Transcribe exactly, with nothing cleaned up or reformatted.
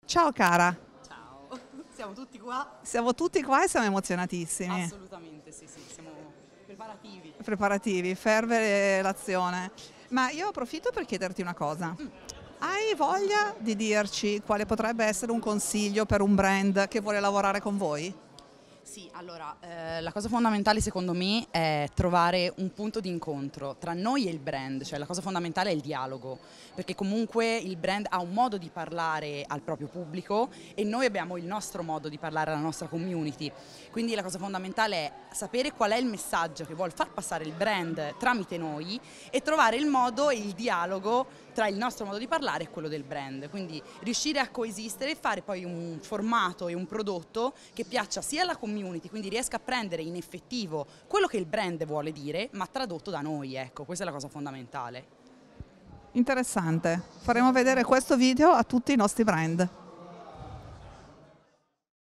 Ciao cara, Ciao, siamo tutti qua? siamo tutti qua e siamo emozionatissimi, Assolutamente, sì, sì, siamo preparativi. preparativi, ferve l'azione. Ma io approfitto per chiederti una cosa. Hai voglia di dirci quale potrebbe essere un consiglio per un brand che vuole lavorare con voi? Sì, allora, eh, la cosa fondamentale secondo me è trovare un punto di incontro tra noi e il brand, cioè la cosa fondamentale è il dialogo, perché comunque il brand ha un modo di parlare al proprio pubblico e noi abbiamo il nostro modo di parlare alla nostra community, quindi la cosa fondamentale è sapere qual è il messaggio che vuol far passare il brand tramite noi e trovare il modo e il dialogo tra il nostro modo di parlare e quello del brand, quindi riuscire a coesistere e fare poi un formato e un prodotto che piaccia sia alla community, quindi riesca a prendere in effettivo quello che il brand vuole dire, ma tradotto da noi, ecco, questa è la cosa fondamentale. Interessante. Faremo vedere questo video a tutti i nostri brand.